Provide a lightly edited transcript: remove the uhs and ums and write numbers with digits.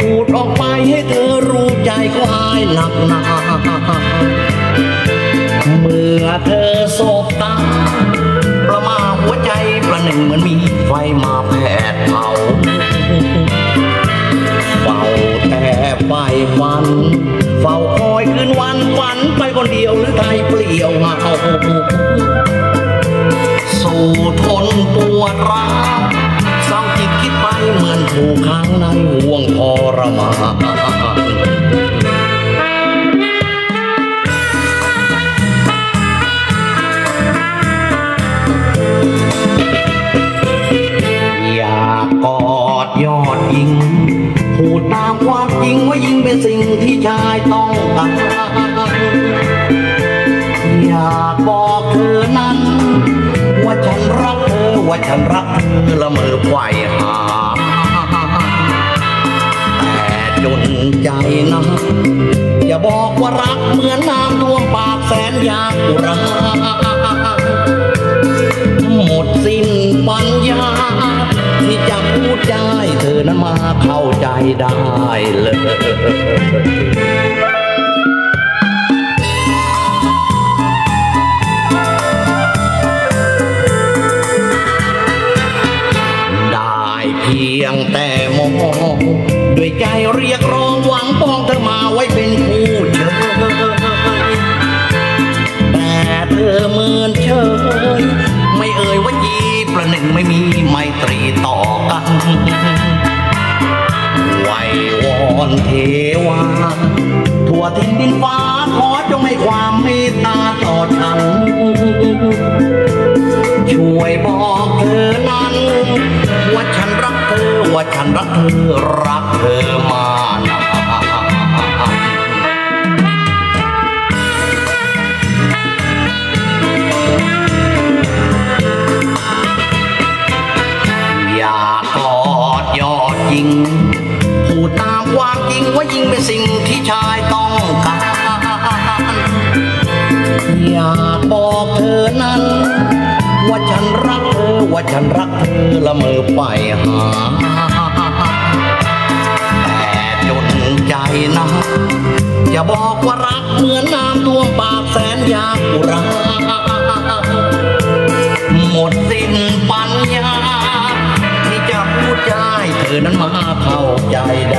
พูดออกไปให้เธอรู้ใจก็อายหนักหนาเมื่อเธอสบตาประมาหัวใจประหนึ่งเหมือนมีไฟมาแผดเผาเฝ้าแต่ไฟฝันเฝ้าคอยคืนวันฝันไปคนเดียวหรือไทยเปลี่ยวเหงาสู่ทนปวดร้าวเศร้าจิตคิดไปเหมือนถูกขังในห่วงทรมานอยากกอดยอดหญิงพูดตามความจริงว่ายิ่งเป็นสิ่งที่ชายต้องการอยากบอกเธอนั้นว่าฉันรักเธอว่าฉันรักเธอละเมอไขว่หาแต่จนใจนะอย่าบอกว่ารักเหมือนน้ำท่วมปากแสนยากอุราหมดสิ้นปัญญาที่จะพูดได้เธอนั้นมาเข้าใจได้เลยเพียงแต่มองด้วยใจเรียกร้องหวังป้องเธอมาไว้เป็นคู่เชยแต่เธอเหมือนเฉยไม่เอ่ยว่ายีประหนึ่งไม่มีไมตรีต่อกันไหววอนเทวาทั่วทิศดินฟ้าขอจงให้ความเมตตาต่อฉันช่วยบอกเธอนั้นว่าฉันรักเธอว่าฉันรักเธอรักเธอมานานอยากกอดยอดหญิงพูดตามความจริงว่ายิ่งเป็นสิ่งที่ชายต้องการอยากบอกเธอนั้นว่าฉันรักเธอว่าฉันรักเธอละเมอไปหาแต่จนใจนะอย่าบอกว่ารักเหมือนน้ำท่วมปากแสนยากอุราหมดสิ้นปัญญาที่จะพูดใจเธอนั้นมาเข้าใจ